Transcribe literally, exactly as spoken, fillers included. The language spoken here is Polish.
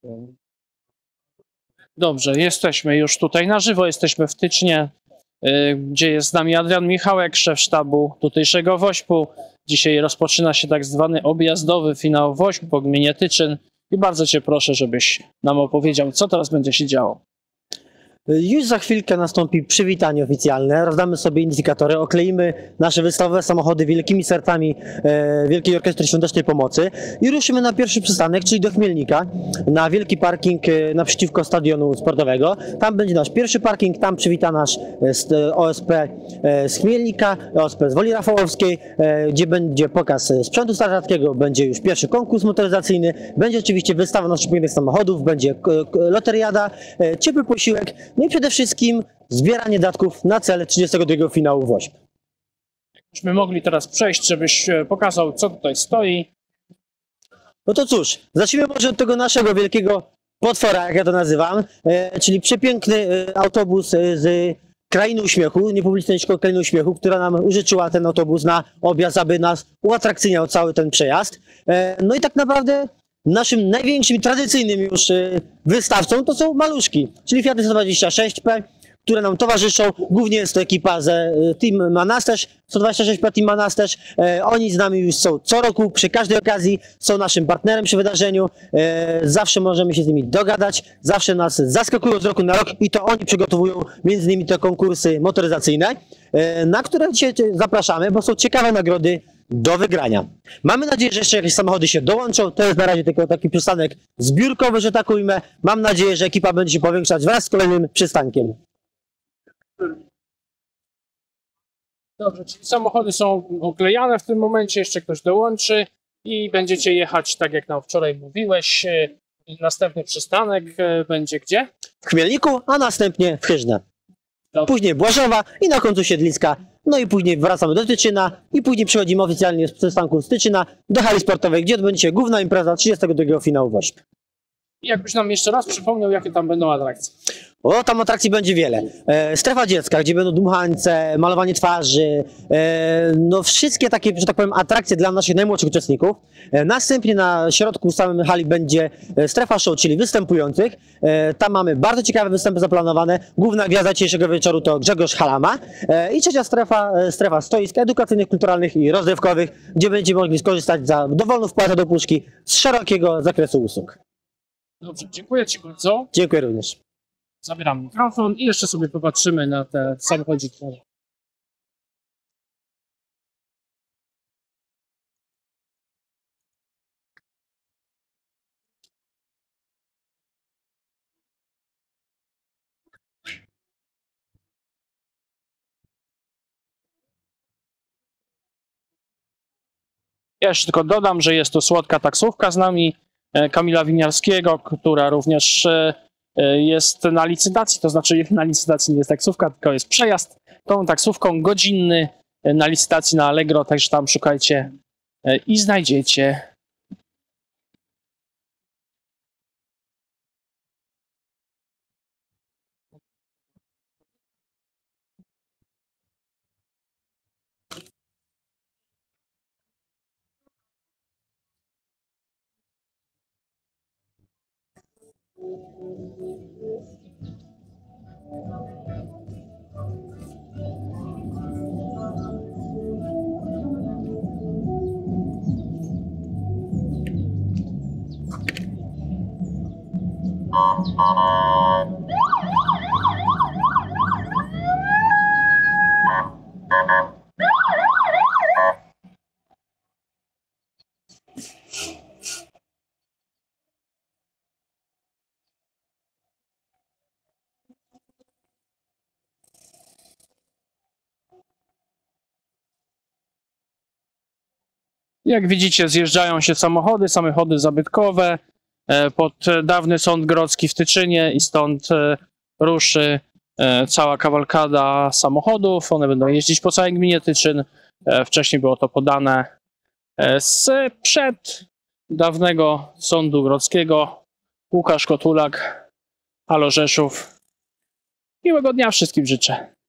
Dobrze, jesteśmy już tutaj na żywo, jesteśmy w Tycznie, gdzie jest z nami Adrian Michałek, szef sztabu tutejszego Wośpu. Dzisiaj rozpoczyna się tak zwany objazdowy finał Wośp po gminie Tyczyn i bardzo Cię proszę, żebyś nam opowiedział, co teraz będzie się działo. Już za chwilkę nastąpi przywitanie oficjalne, rozdamy sobie identyfikatory, okleimy nasze wystawowe samochody wielkimi sercami e, Wielkiej Orkiestry Świątecznej Pomocy i ruszymy na pierwszy przystanek, czyli do Chmielnika, na wielki parking e, naprzeciwko stadionu sportowego. Tam będzie nasz pierwszy parking, tam przywita nasz e, O S P e, z Chmielnika, O S P z Woli Rafałowskiej, e, gdzie będzie pokaz sprzętu strażackiego, będzie już pierwszy konkurs motoryzacyjny, będzie oczywiście wystawa naszych pięknych samochodów, będzie loteriada, e, ciepły posiłek. No i przede wszystkim zbieranie datków na cel trzydziestego drugiego finału Wośp. Byśmy mogli teraz przejść, żebyś pokazał, co tutaj stoi. No to cóż, zacznijmy może od tego naszego wielkiego potwora, jak ja to nazywam, e, czyli przepiękny e, autobus e, z Krainy Uśmiechu, niepublicznej szkoły Krainy Uśmiechu, która nam użyczyła ten autobus na objazd, aby nas uatrakcyjniał cały ten przejazd. E, no i tak naprawdę naszym największym, tradycyjnym już wystawcą to są maluszki, czyli Fiaty sto dwadzieścia sześć P, które nam towarzyszą. Głównie jest to ekipa z Team Manasterz, sto dwadzieścia sześć P Team Manasterz. Oni z nami już są co roku, przy każdej okazji, są naszym partnerem przy wydarzeniu. Zawsze możemy się z nimi dogadać, zawsze nas zaskakują z roku na rok i to oni przygotowują między innymi te konkursy motoryzacyjne, na które dzisiaj zapraszamy, bo są ciekawe nagrody do wygrania. Mamy nadzieję, że jeszcze jakieś samochody się dołączą. To jest na razie tylko taki przystanek zbiórkowy, że tak ujmę. Mam nadzieję, że ekipa będzie się powiększać wraz z kolejnym przystankiem. Dobrze, czyli samochody są oklejane w tym momencie, jeszcze ktoś dołączy i będziecie jechać tak jak nam wczoraj mówiłeś. Następny przystanek będzie gdzie? W Chmielniku, a następnie w Chyżne. Dobrze. Później Błażowa i na końcu Siedliska. No i później wracamy do Tyczyna i później przechodzimy oficjalnie z przystanku z Tyczyna do hali sportowej, gdzie odbędzie się główna impreza trzydziestego drugiego finału Wośp. I jakbyś nam jeszcze raz przypomniał, jakie tam będą atrakcje. O, tam atrakcji będzie wiele. E, strefa dziecka, gdzie będą dmuchańce, malowanie twarzy, e, no wszystkie takie, że tak powiem, atrakcje dla naszych najmłodszych uczestników. E, następnie na środku samym hali będzie strefa show, czyli występujących. E, tam mamy bardzo ciekawe występy zaplanowane. Główna gwiazda dzisiejszego wieczoru to Grzegorz Halama. E, I trzecia strefa, strefa stoisk edukacyjnych, kulturalnych i rozrywkowych, gdzie będziecie mogli skorzystać za dowolną wpłatę do puszki z szerokiego zakresu usług. Dobrze, dziękuję Ci bardzo. Dziękuję również. Zabieram mikrofon i jeszcze sobie popatrzymy na te samochodziki. Ja jeszcze tylko dodam, że jest tu słodka taksówka z nami, Kamila Winiarskiego, która również jest na licytacji, to znaczy na licytacji nie jest taksówka, tylko jest przejazd tą taksówką godzinny na licytacji na Allegro, także tam szukajcie i znajdziecie. Jak widzicie, zjeżdżają się samochody, samochody zabytkowe pod dawny sąd grodzki w Tyczynie i stąd ruszy cała kawalkada samochodów. One będą jeździć po całej gminie Tyczyn. Wcześniej było to podane sprzed dawnego sądu grodzkiego. Łukasz Kotulak, Halo Rzeszów. Miłego dnia wszystkim życzę.